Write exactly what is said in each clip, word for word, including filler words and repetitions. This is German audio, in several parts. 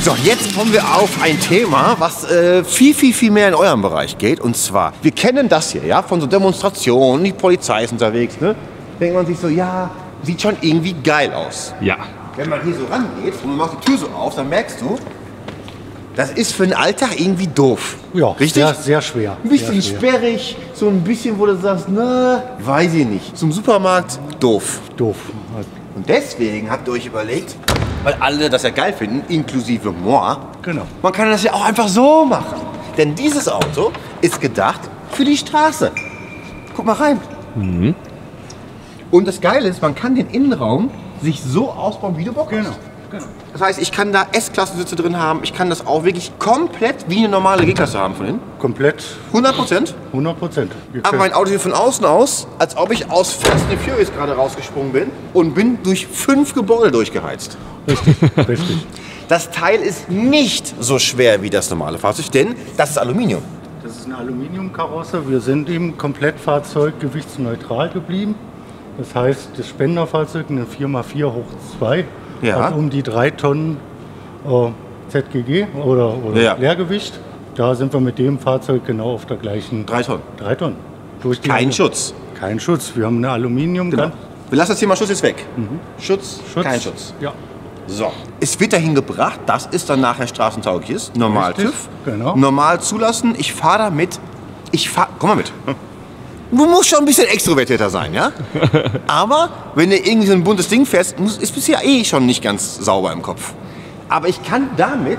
So, jetzt kommen wir auf ein Thema, was äh, viel, viel, viel mehr in eurem Bereich geht. Und zwar, wir kennen das hier, ja, von so Demonstrationen, die Polizei ist unterwegs, ne? Denkt man sich so, ja, sieht schon irgendwie geil aus. Ja. Wenn man hier so rangeht und man macht die Tür so auf, dann merkst du, das ist für den Alltag irgendwie doof. Ja, richtig? Sehr, sehr schwer. Ein bisschen sehr schwer. sperrig, so ein bisschen, wo du sagst, na, weiß ich nicht. Zum Supermarkt, doof. Doof. Und deswegen habt ihr euch überlegt, weil alle das ja geil finden, inklusive moi, Genau. man kann das ja auch einfach so machen. Denn dieses Auto ist gedacht für die Straße. Guck mal rein. Mhm. Und das Geile ist, man kann den Innenraum sich so ausbauen, wie du Bock hast. Genau. Genau. Das heißt, ich kann da S-Klassensitze drin haben. Ich kann das auch wirklich komplett wie eine normale G-Klasse haben von innen. Komplett hundert Prozent. hundert Prozent. Aber mein Auto sieht von außen aus, als ob ich aus Fast and Furious gerade rausgesprungen bin und bin durch fünf Gebäude durchgeheizt. Richtig, richtig. Das Teil ist nicht so schwer wie das normale Fahrzeug, denn das ist Aluminium. Das ist eine Aluminiumkarosse. Wir sind im Komplettfahrzeug gewichtsneutral geblieben. Das heißt, das Spenderfahrzeug, eine vier mal vier hoch zwei, Ja. hat um die drei Tonnen äh, Z G G oder, oder Ja. Leergewicht. Da sind wir mit dem Fahrzeug genau auf der gleichen... Drei Tonnen. Drei Tonnen. Durch die Kein Alu- Schutz. Kein Schutz. Wir haben eine Aluminium... Genau. Wir lassen das Thema Schutz jetzt weg. Mhm. Schutz, Schutz, kein Schutz. Ja. So. Es wird dahin gebracht, dass es dann nachher straßentauglich ist. Normal Richtig, TÜV. genau. Normal zulassen. Ich fahre damit. Ich fahre. Komm mal mit. Du musst schon ein bisschen extrovertierter sein, ja? Aber wenn du irgendwie so ein buntes Ding fährst, muss, ist bisher eh schon nicht ganz sauber im Kopf. Aber ich kann damit,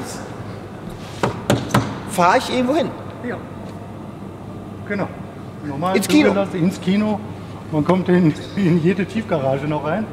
fahre ich irgendwo hin. Ja. Genau. Normal Ins Kino. zugelassen, ins Kino. Man kommt in, in jede Tiefgarage noch rein.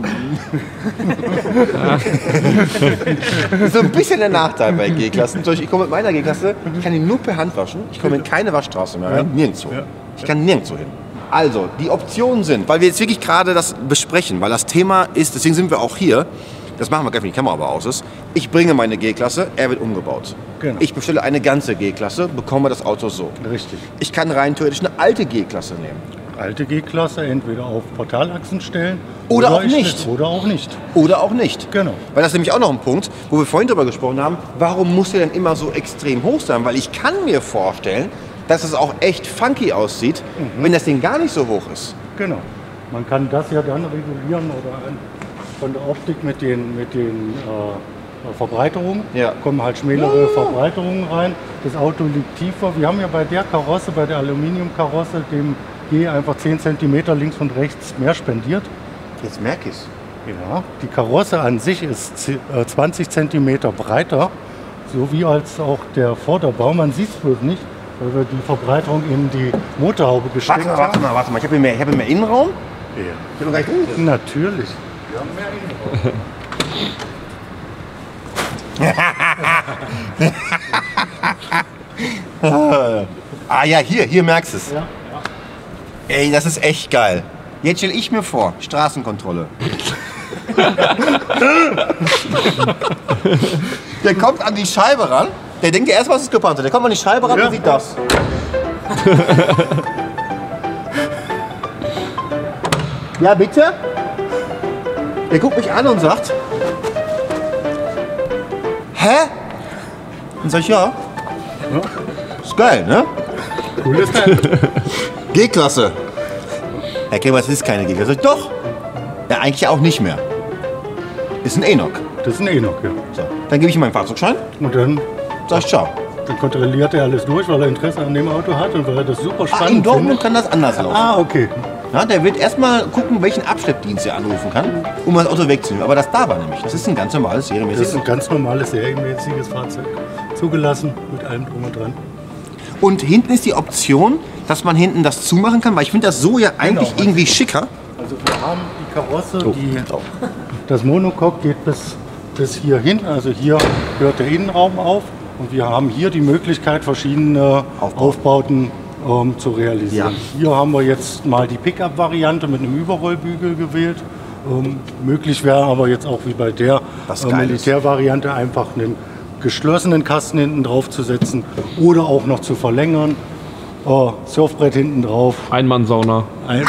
So ein bisschen der Nachteil bei G-Klassen. Ich komme mit meiner G-Klasse, ich kann ihn nur per Hand waschen. Ich komme in keine Waschstraße mehr rein, nirgendwo. Ja. Ich kann nirgendwo hin. Also, die Optionen sind, weil wir jetzt wirklich gerade das besprechen, weil das Thema ist, deswegen sind wir auch hier, das machen wir gleich, wenn die Kamera aber aus ist. Ich bringe meine G-Klasse, er wird umgebaut. Genau. Ich bestelle eine ganze G-Klasse, bekomme das Auto so. Richtig. Ich kann rein theoretisch eine alte G-Klasse nehmen. Alte G-Klasse entweder auf Portalachsen stellen Oder auch ich- nicht. Oder auch nicht. Oder auch nicht. Genau. Weil das ist nämlich auch noch ein Punkt, wo wir vorhin drüber gesprochen haben, warum muss der denn immer so extrem hoch sein? Weil ich kann mir vorstellen, dass es auch echt funky aussieht, Mhm. wenn das Ding gar nicht so hoch ist. Genau. Man kann das ja dann regulieren oder an, von der Optik mit den, mit den äh, Verbreiterungen. Ja. Kommen halt schmälere Verbreiterungen rein. Das Auto liegt tiefer. Wir haben ja bei der Karosse, bei der Aluminiumkarosse, dem G einfach zehn Zentimeter links und rechts mehr spendiert. Jetzt merke ich es. Ja, die Karosse an sich ist zi- äh, zwanzig Zentimeter breiter, so wie als auch der Vorderbau. Man sieht es bloß nicht, weil wir die Verbreiterung in die Motorhaube gesteckt Warte mal, warte haben. mal, warte mal. Ich habe hier, mehr- ich habe hier mehr Innenraum. Ja. Ich habe gar nicht drin. Natürlich. Wir haben mehr Innenraum. Ah ja, hier, hier merkst du es. Ja. Ey, das ist echt geil. Jetzt stelle ich mir vor, Straßenkontrolle. Der kommt an die Scheibe ran. Der denkt ja erst, was ist gepanzert. Der kommt an die Scheibe ran Ja. und sieht das. Ja, bitte? Der guckt mich an und sagt, hä? Und sag ich, ja. Ist geil, ne? Cooles Teil. G-Klasse. Herr Krämer, das ist keine G-Klasse. Doch. Ja, eigentlich auch nicht mehr. Ist ein Enoch. Das ist ein Enoch, ja. So. Dann gebe ich ihm meinen Fahrzeugschein, Und dann, sag ich ciao. dann kontrolliert er alles durch, weil er Interesse an dem Auto hat und weil er das super Ah, in spannend Dortmund findet. kann das anders laufen. Ah, okay. Ja, der wird erstmal gucken, welchen Abschleppdienst er anrufen kann, um das Auto wegzunehmen. Aber das da war nämlich. Das ist ein ganz normales Das ist serienmäßiges. ein ganz normales, serienmäßiges Fahrzeug. Zugelassen, mit allem drum und dran. Und hinten ist die Option, dass man hinten das zumachen kann, weil ich finde das so ja eigentlich Genau. irgendwie schicker. Also wir haben die Karosse, Oh, die, oh. das Monocoque geht bis, bis hier hin. Also hier hört der Innenraum auf. Und wir haben hier die Möglichkeit, verschiedene Aufbauten. Aufbauten ähm, zu realisieren. Ja. Hier haben wir jetzt mal die Pickup-Variante mit einem Überrollbügel gewählt. Ähm, möglich wäre aber jetzt auch wie bei der Was äh, geil ist. Militärvariante einfach einen geschlossenen Kasten hinten drauf zu setzen oder auch noch zu verlängern. Oh, Surfbrett hinten drauf. Einmannsauna. Ein,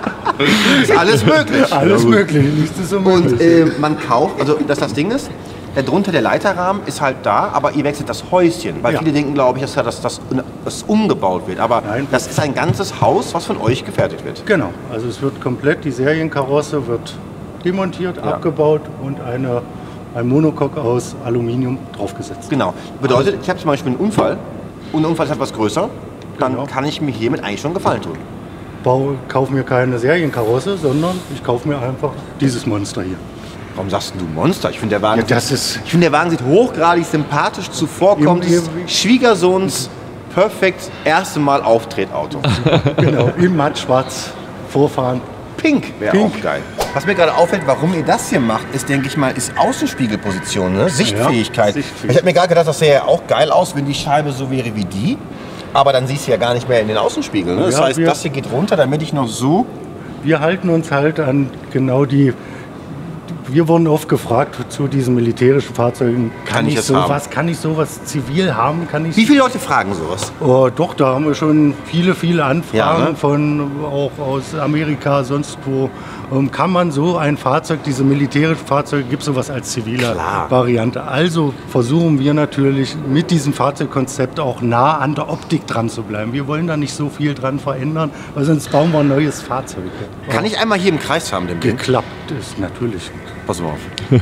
Ist alles möglich. alles möglich. Nichts ist unmöglich. Und äh, man kauft, also dass das Ding ist, darunter der Leiterrahmen ist halt da, aber ihr wechselt das Häuschen. Weil Ja. viele denken, glaube ich, dass das, das, das umgebaut wird. Aber Nein. das ist ein ganzes Haus, was von euch gefertigt wird. Genau, also es wird komplett, die Serienkarosse wird demontiert, Ja. abgebaut und eine, ein Monocoque aus Aluminium draufgesetzt. Genau. Bedeutet, ich habe zum Beispiel einen Unfall und der Unfall ist etwas größer, dann Genau. kann ich mir hiermit eigentlich schon Gefallen tun. Bau, kaufe mir keine Serienkarosse, sondern ich kaufe mir einfach dieses Monster hier. Warum sagst du Monster? Ich finde, der Wagen, Ja, das ist- ich finde, der Wagen sieht hochgradig sympathisch zuvorkommt. Im- Das ist im- Schwiegersohns perfekt erste Mal Auftretauto. Genau, in matt schwarz vorfahren. Pink wäre Pink. auch geil. Was mir gerade auffällt, warum ihr das hier macht, ist, denke ich mal, ist Außenspiegelposition, ne? Sichtfähigkeit. Sichtfähigkeit. Ich habe mir gerade gedacht, das sähe ja auch geil aus, wenn die Scheibe so wäre wie die. Aber dann siehst du ja gar nicht mehr in den Außenspiegel. Ne? Das Ja, heißt, wir- das hier geht runter, damit ich noch so... Wir halten uns halt an genau die. Wir wurden oft gefragt zu diesen militärischen Fahrzeugen, kann, Kann ich ich es sowas, kann ich sowas zivil haben, kann ich Wie viele Leute fragen sowas? Oh, doch, da haben wir schon viele, viele Anfragen Ja, ne? von auch aus Amerika, sonst wo. Ähm, kann man so ein Fahrzeug, diese militärischen Fahrzeuge, gibt es sowas als zivile Klar. Variante. Also versuchen wir natürlich mit diesem Fahrzeugkonzept auch nah an der Optik dran zu bleiben. Wir wollen da nicht so viel dran verändern, weil sonst bauen wir ein neues Fahrzeug. Kann ich einmal hier im Kreis haben, den Ding? Geklappt ist natürlich. Pass mal auf.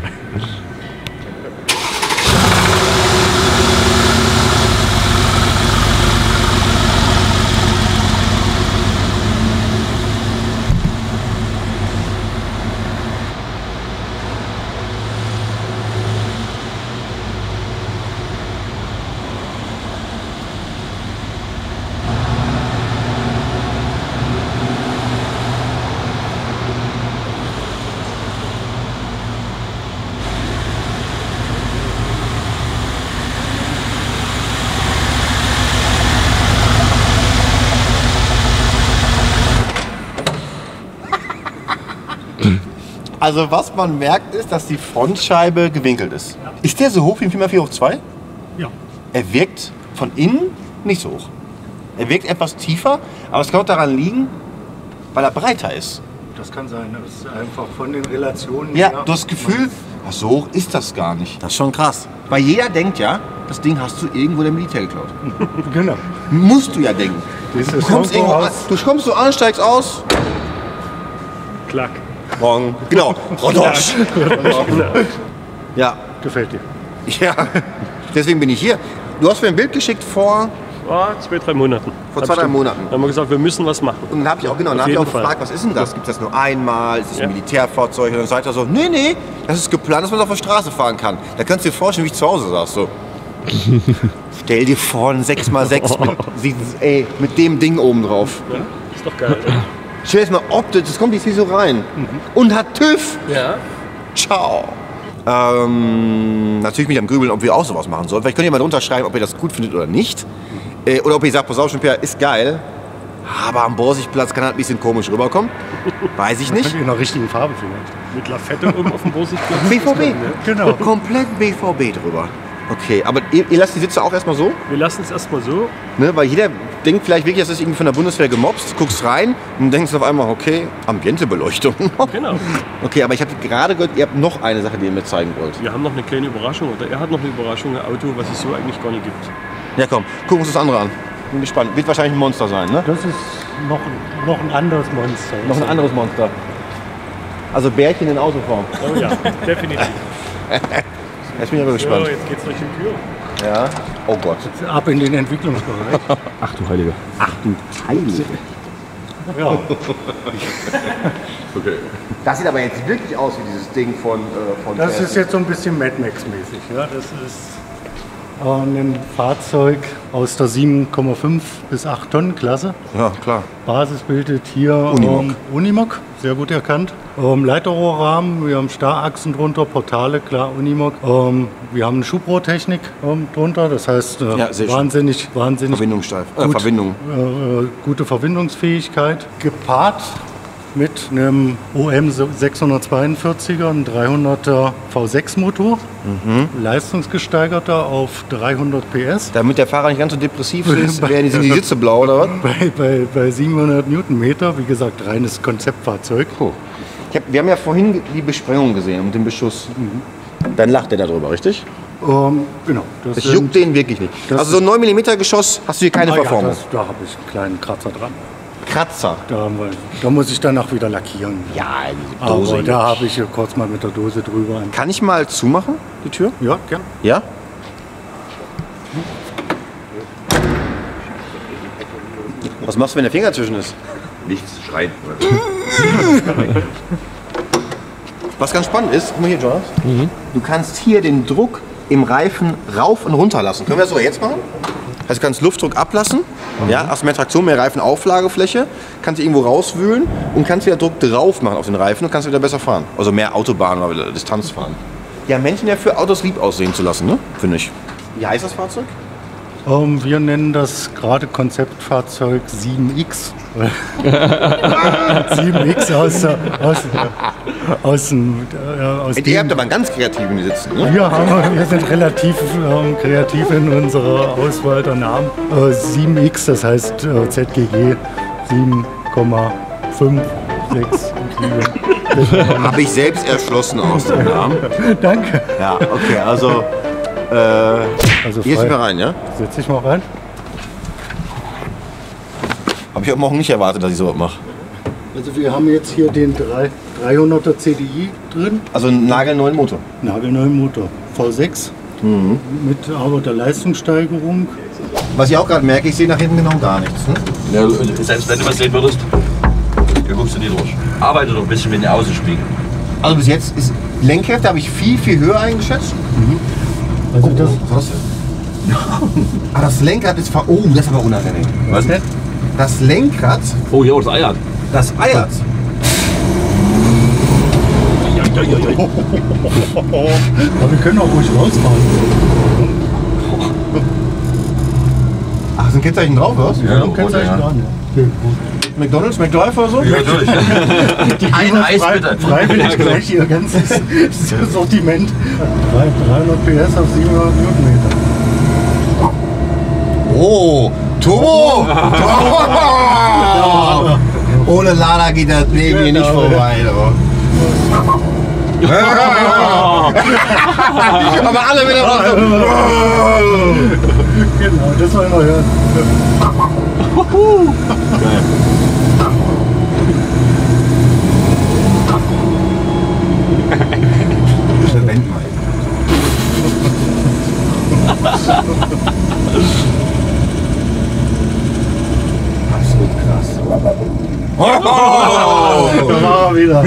Also was man merkt, ist, dass die Frontscheibe gewinkelt ist. Ist der so hoch wie ein vier mal vier hoch zwei? Ja. Er wirkt von innen nicht so hoch. Er wirkt etwas tiefer, aber es kann auch daran liegen, weil er breiter ist. Das kann sein. Das ist einfach von den Relationen Ja, her. du hast das Gefühl, ach, so hoch ist das gar nicht. Das ist schon krass. Weil jeder denkt ja, das Ding hast du irgendwo dem Militär geklaut. Genau. Musst du ja denken. Das Du ist kommst, irgendwo irgendwo an, aus- du kommst so an, steigst aus. Klack. Morgen. Genau. Rodosch. Ja. Gefällt dir. Ja. Deswegen bin ich hier. Du hast mir ein Bild geschickt vor, Ah, zwei, drei Monaten. vor zwei, drei Monaten. Dann haben wir gesagt, wir müssen was machen. Und dann habe ich auch, genau, dann Auf hab ich auch jeden Fall. gefragt, was ist denn das? Gibt es das nur einmal? Ist das ein Ja. Militärfahrzeug? Und dann sagt er so, nee, nee, das ist geplant, dass man es auf der Straße fahren kann. Da kannst du dir vorstellen, wie ich zu Hause saß. So. Stell dir vor, ein sechs mal sechs mit, ey, mit dem Ding oben drauf. Ja, ist doch geil. Ne? Stell dir das mal optisch, das kommt jetzt hier so rein. Und hat TÜV. Ja. Ciao. Ähm, natürlich mich am Grübeln, ob wir auch sowas machen sollen. Vielleicht könnt ihr mal drunter schreiben, ob ihr das gut findet oder nicht. Äh, oder ob ihr sagt, pass auf, Jean-Pierre, ist geil. Aber am Borsigplatz kann halt ein bisschen komisch rüberkommen. Weiß ich nicht. Könnt ihr in der richtigen Farbe vielleicht. Mit Lafette oben auf dem Borsigplatz. B V B. Genau. Komplett B V B drüber. Okay, aber ihr, ihr lasst die Sitze auch erstmal so? Wir lassen es erstmal so. Ne? Weil jeder denkt vielleicht wirklich, das ist irgendwie von der Bundeswehr gemobst, guckst rein und denkst auf einmal, okay, Ambientebeleuchtung. Genau. Okay, aber ich habe gerade gehört, ihr habt noch eine Sache, die ihr mir zeigen wollt. Wir haben noch eine kleine Überraschung. Oder er hat noch eine Überraschung, ein Auto, was es so eigentlich gar nicht gibt. Ja komm, gucken uns das andere an. Bin gespannt. Wird wahrscheinlich ein Monster sein, ne? Das ist noch, noch ein anderes Monster. Noch ein anderes Monster. Also Bärchen in Autoform. Oh ja, definitiv. Jetzt bin ich aber So, gespannt. jetzt geht's durch die Tür. Ja. Oh Gott. Ab in den Entwicklungsbereich. Ach du Heilige. Heilig. Ja. Okay. Das sieht aber jetzt wirklich aus wie dieses Ding von, äh, von Das Tesla. ist jetzt so ein bisschen Mad Max-mäßig. Ja? Das ist äh, ein Fahrzeug aus der sieben Komma fünf bis acht Tonnen Klasse. Ja, klar. Basis bildet hier Unimog. Ähm, Unimog, sehr gut erkannt. Ähm, Leiterrohrrahmen, wir haben Starrachsen drunter, Portale, klar, Unimog. Ähm, wir haben eine Schubrohrtechnik ähm, drunter, das heißt äh, Ja, sehr schön. wahnsinnig, wahnsinnig Verbindung steif. Äh, gut, Verbindung. äh, gute Verbindungsfähigkeit. Gepaart mit einem O M sechshundertzweiundvierziger, ein dreihunderter V sechs Motor, Mhm. leistungsgesteigerter auf dreihundert P S. Damit der Fahrer nicht ganz so depressiv ist, werden die, sind die Sitze blau oder was? Bei, bei, bei siebenhundert Newtonmeter, wie gesagt, reines Konzeptfahrzeug. Puh. Ich hab, wir haben ja vorhin die Besprengung gesehen und den Beschuss. dann lacht der darüber, richtig? Ähm, genau. Das Das sind- juckt den wirklich nicht. Das Also so ein neun Millimeter Geschoss hast du hier keine Ah ja, Performance. das, da habe ich einen kleinen Kratzer dran. Kratzer. Da, haben wir, da muss ich dann auch wieder lackieren. Ja, diese Dose. Aber da habe ich hier kurz mal mit der Dose drüber. Kann ich mal zumachen, die Tür? Ja, gern. Ja? Was machst du, wenn der Finger zwischen ist? Nichts schreien. Was ganz spannend ist, guck mal hier, Jonas. Du kannst hier den Druck im Reifen rauf und runter lassen. Können wir das sogar jetzt machen? Also du kannst Luftdruck ablassen, ja, hast mehr Traktion, mehr Reifenauflagefläche, kannst irgendwo rauswühlen und kannst wieder Druck drauf machen auf den Reifen und kannst wieder besser fahren. Also mehr Autobahn oder Distanz fahren. Ja, Menschen ja für Autos lieb aussehen zu lassen, ne? Finde ich. Wie heißt das Fahrzeug? Ähm, wir nennen das gerade Konzeptfahrzeug sieben X. sieben X aus, der- aus, aus dem... Äh, aus Ihr dem habt aber einen ganz kreativen hier sitzen, ne? wir, haben, wir sind relativ ähm, kreativ in unserer Auswahl der Namen. Äh, sieben X, das heißt äh, Z G G sieben Komma fünf sechs. Habe ich selbst erschlossen aus dem Namen. Danke. Ja, okay, also äh, Also hier ist frei. mal rein, ja? Setz dich mal rein. Habe ich heute Morgen nicht erwartet, dass ich sowas mache. Also wir haben jetzt hier den drei- dreihunderter C D I drin, Also einen nagelneuen Motor. nagelneuen Motor, V sechs, mit aber der Leistungssteigerung. Was ich auch gerade merke, ich sehe nach hinten genau gar nichts. Ne? Ja, selbst wenn du was sehen würdest, hier guckst du nie durch. Arbeite doch ein bisschen mit den Außenspiegeln. Also bis jetzt ist Lenkkräfte habe ich viel, viel höher eingeschätzt. Also das, Was ist das denn? Ah, das Lenkrad ist ver... Oh, das ist aber unangenehm. Was denn? Das Lenkrad, Oh, hier, das Eier. das eiert. aber wir können auch ruhig rausfahren. Ach, ist ein Kennzeichen drauf, was? Ja, Dann kannst du ja. dran. Ja. Okay, gut. McDonalds, McDrive oder so? Ja, natürlich. Ein Eis Frei- bitte. Freiwillig gleich ihr ganzes Sortiment. dreihundert P S auf siebenhundert Newtonmeter. Oh, Turbo! Ohne Lada geht das Leben hier nicht vorbei. du. Aber alle wieder raus. Genau, das wollen wir hören. Verwend mal. Absolut krass. Da war er wieder.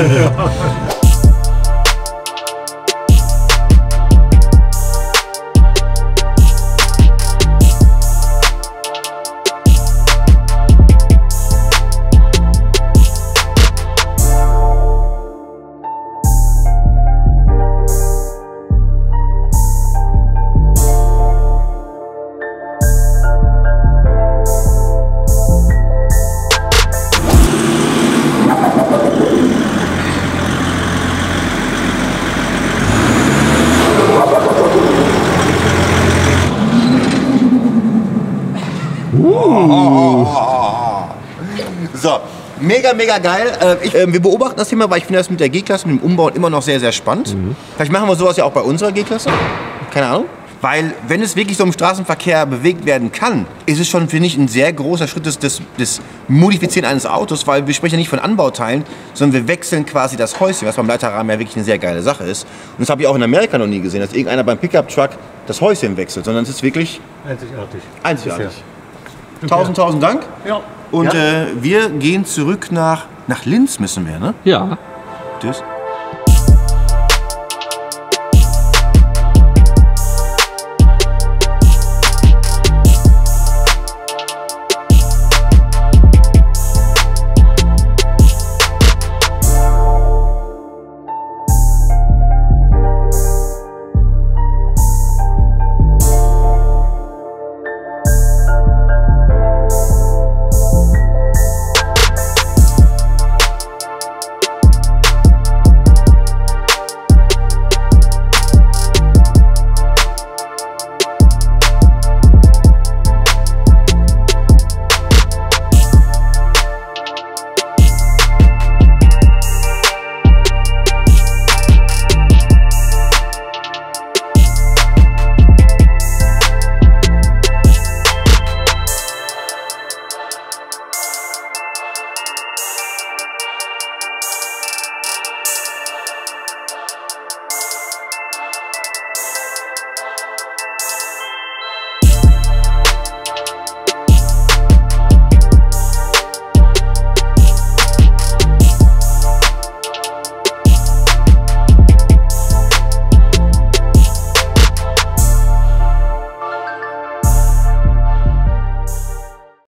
So, mega, mega geil. Äh, ich, äh, wir beobachten das Thema, weil ich finde das mit der G-Klasse, mit dem Umbau immer noch sehr, sehr spannend. Vielleicht machen wir sowas ja auch bei unserer G-Klasse. Keine Ahnung. Weil, wenn es wirklich so im Straßenverkehr bewegt werden kann, ist es schon, finde ich, ein sehr großer Schritt des, des, des Modifizieren eines Autos, weil wir sprechen ja nicht von Anbauteilen, sondern wir wechseln quasi das Häuschen, was beim Leiterrahmen ja wirklich eine sehr geile Sache ist. Und das habe ich auch in Amerika noch nie gesehen, dass irgendeiner beim Pickup-Truck das Häuschen wechselt, sondern es ist wirklich Einzigartig. einzigartig. Bisher. Tausend, tausend Dank. Ja. Und Ja. äh, wir gehen zurück nach, nach Linz müssen wir, ne? Ja. Tschüss.